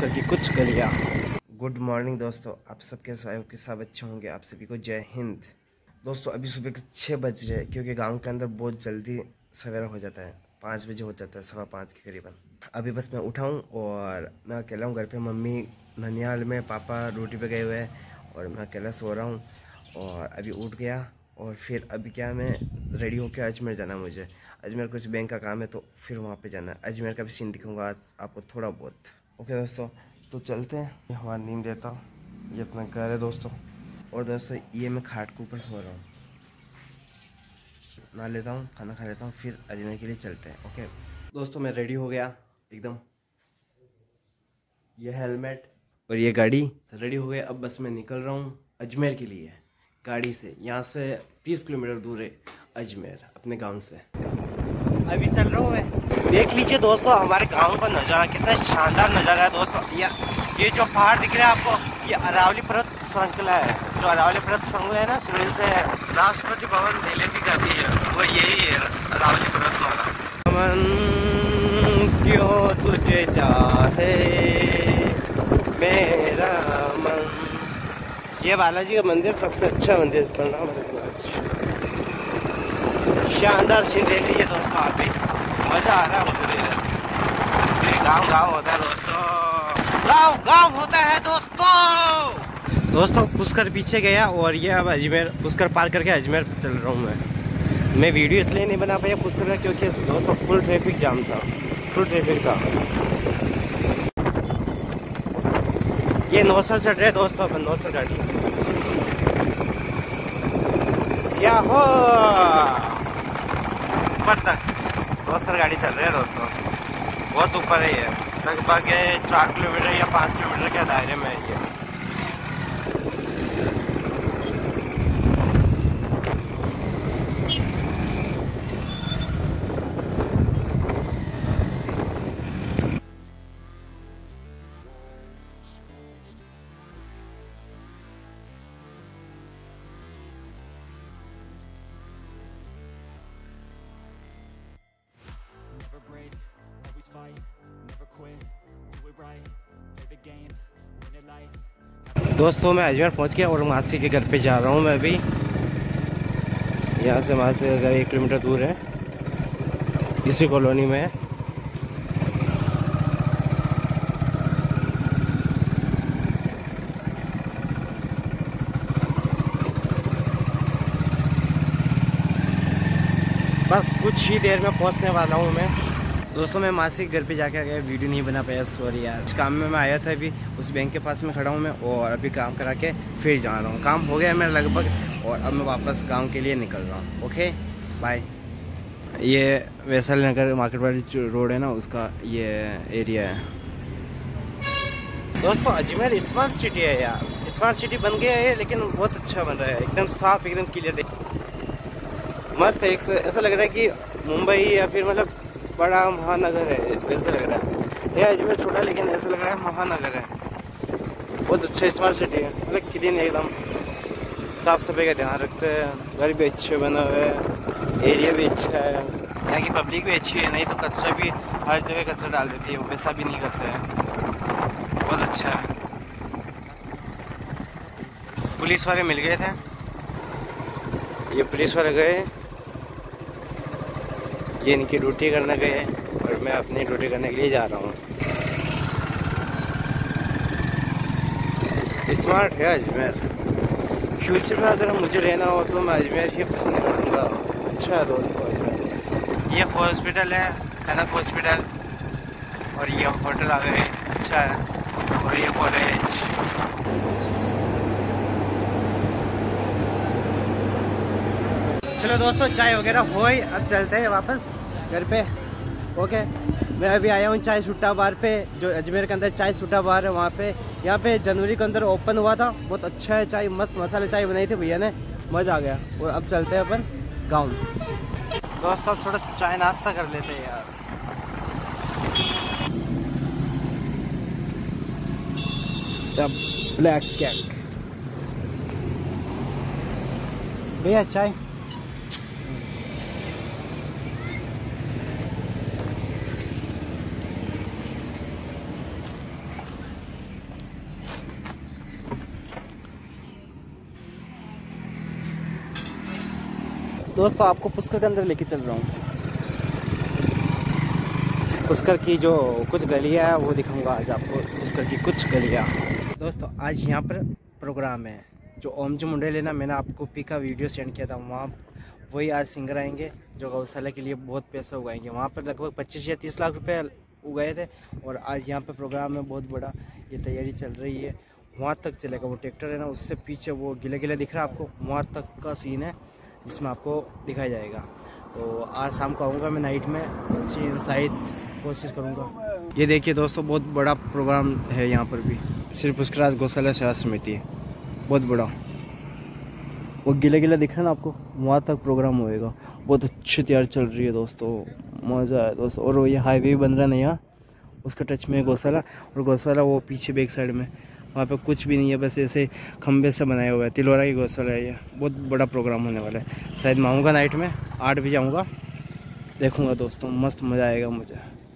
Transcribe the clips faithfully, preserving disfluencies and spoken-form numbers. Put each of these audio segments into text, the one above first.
पुष्कर की कुछ गलियाँ। Good morning दोस्तों, आप सब कैसे आए हो कि सब अच्छे होंगे। आप सभी को जय हिंद। दोस्तों अभी सुबह के छः बज रहे हैं क्योंकि गांव के अंदर बहुत जल्दी सवेरा हो जाता है, पाँच बजे हो जाता है, सवा पाँच के करीबन। अभी बस मैं उठा हूँ और मैं अकेला हूँ घर पे। मम्मी ननिहाल में, पापा ड्यूटी पे गए हुए हैं और मैं अकेला सो रहा हूँ। और अभी उठ गया और फिर अभी क्या, मैं रेडी होकर अजमेर जाना है मुझे। अजमेर कुछ बैंक का काम है तो फिर वहाँ पे जाना है। अजमेर का भी सीन दिखाऊंगा आज आपको थोड़ा बहुत। ओके दोस्तों, तो चलते हैं। हमारा नींद रहता हूँ, ये अपना घर है दोस्तों। और दोस्तों ये मैं खाट के ऊपर सो रहा हूँ। नहा लेता हूँ, खाना खा लेता हूँ, फिर अजमेर के लिए चलते हैं। ओके दोस्तों, मैं रेडी हो गया एकदम। ये हेलमेट और ये गाड़ी, रेडी हो गया। अब बस मैं निकल रहा हूँ अजमेर के लिए गाड़ी से। यहाँ से तीस किलोमीटर दूर है अजमेर, अपने गांव से। अभी चल रहा हूँ मैं। देख लीजिए दोस्तों हमारे गांव का नज़ारा, कितना शानदार नज़ारा है दोस्तों। ये ये जो पहाड़ दिख रहा है आपको, ये अरावली पर्वत श्रृंखला है। जो अरावली पर्वत श्रृंखला है ना, सूर्य से राष्ट्रपति भवन मेले की जाती है, वो यही है अरावली पर्वतमाला। मन क्यों तुझे चाहे मेरा मन। ये बालाजी का मंदिर सबसे अच्छा मंदिर, प्रणाम शानदार सीन देख लीजिए दोस्तों। आप भी मजा आ रहा है मुझे। गाँव गाँव होता है दोस्तों, गाँव गाँव होता है दोस्तों। दोस्तों पुष्कर पीछे गया और ये अब अजमेर, पुष्कर पार करके अजमेर चल रहा हूँ मैं। मैं वीडियो इसलिए नहीं बना पाया पुष्कर का क्योंकि दोस्तों फुल ट्रैफिक जाम था, फुल ट्रैफिक था। ये नौसर चढ़ रहे दोस्तों, अपन नौसर गाड़ी। या हो ऊपर तक नौसर गाड़ी चल रही है दोस्तों, बहुत ऊपर है ये। लगभग चार किलोमीटर या पाँच किलोमीटर के दायरे में है ये। दोस्तों मैं अजमेर पहुंच गया और मासी के घर पे जा रहा हूं मैं अभी। यहाँ से मासी का घर एक किलोमीटर दूर है, इसी कॉलोनी में है। बस कुछ ही देर में पहुंचने वाला हूं मैं। दोस्तों मैं मासी के घर पे जाके आ गया, वीडियो नहीं बना पाया, सॉरी यार। इस काम में मैं आया था, अभी उस बैंक के पास में खड़ा हूँ मैं और अभी काम करा के फिर जा रहा हूँ। काम हो गया मेरा लगभग और अब मैं वापस गांव के लिए निकल रहा हूँ। Okay bye. ये वैशाली नगर मार्केट वाली रोड है ना, उसका ये एरिया है दोस्तों। अजमेर स्मार्ट सिटी है यार, स्मार्ट सिटी बन गया है लेकिन बहुत अच्छा बन रहा है, एकदम साफ, एकदम क्लियर, मस्त है। ऐसा लग रहा है कि मुंबई या फिर मतलब बड़ा महानगर है वैसा लग रहा है। यह अजमेर छोटा लेकिन ऐसा लग रहा है महानगर है। बहुत अच्छा स्मार्ट सिटी है, मतलब क्लीन एकदम, साफ सफाई का ध्यान रखते हैं, घर भी अच्छे बना हुए है, एरिया भी अच्छा है, यहाँ की पब्लिक भी अच्छी है। नहीं तो कचरा भी हर जगह कचरा डाल देती है, वो वैसा भी नहीं करते हैं, बहुत अच्छा है। पुलिस वाले मिल गए थे, ये पुलिस वाले गए, ये इनकी ड्यूटी करने गए और मैं अपनी ड्यूटी करने के लिए जा रहा हूँ। स्मार्ट है अजमेर। फ्यूचर में अगर मुझे रहना हो तो मैं अजमेर ही पसंद करूँगा। अच्छा है दोस्तों अजमेर। ये हॉस्पिटल है, कनक हॉस्पिटल, और ये होटल आ गए, अच्छा है। और ये कॉलेज। चलो दोस्तों चाय वगैरह हो, अब चलते हैं वापस घर पे। ओके मैं अभी आया हूँ चाय सुट्टा बार पे, जो अजमेर के अंदर चाय सुट्टा बार है वहाँ पे। यहाँ पे जनवरी के अंदर ओपन हुआ था, बहुत अच्छा है चाय, मस्त मसाले चाय बनाई थी भैया ने, मज़ा आ गया। और अब चलते हैं अपन गाँव। दोस्तों थोड़ा चाय नाश्ता कर लेते हैं यार। ब्लैक केक भैया, चाय। दोस्तों आपको पुष्कर के अंदर लेके चल रहा हूँ। पुष्कर की जो कुछ गलियाँ है वो दिखाऊंगा आज आपको, पुष्कर की कुछ गलियाँ। दोस्तों आज यहाँ पर प्रोग्राम है जो ओम जी मुंडे लेना, मैंने आपको पी का वीडियो सेंड किया था। वहाँ वही आज सिंगर आएंगे जो गौशाला के लिए बहुत पैसा उगाएंगे। वहाँ पर लगभग पच्चीस या तीस लाख रुपए उगाए थे और आज यहाँ पे प्रोग्राम है बहुत बड़ा, ये तैयारी चल रही है। वहाँ तक चलेगा, वो ट्रैक्टर है ना उससे पीछे वो गिला गिला दिख रहा है आपको, वहाँ तक का सीन है जिसमें आपको दिखाया जाएगा। तो आज शाम को आऊँगा मैं नाइट में, शायद कोशिश करूँगा। ये देखिए दोस्तों बहुत बड़ा प्रोग्राम है यहाँ पर भी, सिर्फ उसके बाद गौशाला सेवा समिति है, बहुत बड़ा। वो गिला गिला दिख रहा है ना आपको, वहाँ तक प्रोग्राम होएगा। बहुत अच्छी तैयारी चल रही है दोस्तों, मज़ा है दोस्तों। और ये हाईवे भी बन रहा है नया, उसका टच में गौशाला, और गौशाला वो पीछे बैक साइड में, वहाँ पे कुछ भी नहीं है, बस ऐसे खंबे से बनाया हुआ है। तिलोरा की गौशाला है ये, बहुत बड़ा प्रोग्राम होने वाला है। शायद मैं आऊँगा नाइट में, आठ बजे आऊँगा, देखूँगा दोस्तों, मस्त मज़ा आएगा मुझे।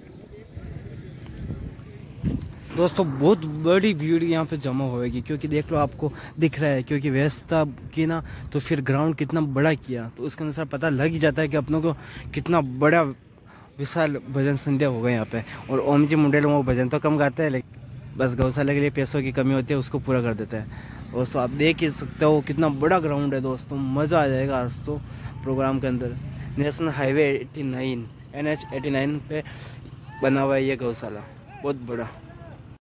दोस्तों बहुत बड़ी भीड़ यहाँ पे जमा होएगी, क्योंकि देख लो आपको दिख रहा है, क्योंकि व्यवस्था की ना तो फिर ग्राउंड कितना बड़ा किया तो उसके अनुसार पता लग ही जाता है कि अपनों को कितना बड़ा विशाल भजन संध्या होगा यहाँ पे। और ओम जी मुंडे लोग भजन तो कम गाते हैं, लेकिन बस गौशाला के लिए पैसों की कमी होती है, उसको पूरा कर देते हैं। दोस्तों आप देख ही सकते हो कितना बड़ा ग्राउंड है दोस्तों, मज़ा आ जाएगा आज तो प्रोग्राम के अंदर। National highway eighty nine N H eighty nine पे बना हुआ है ये गौशाला, बहुत बड़ा।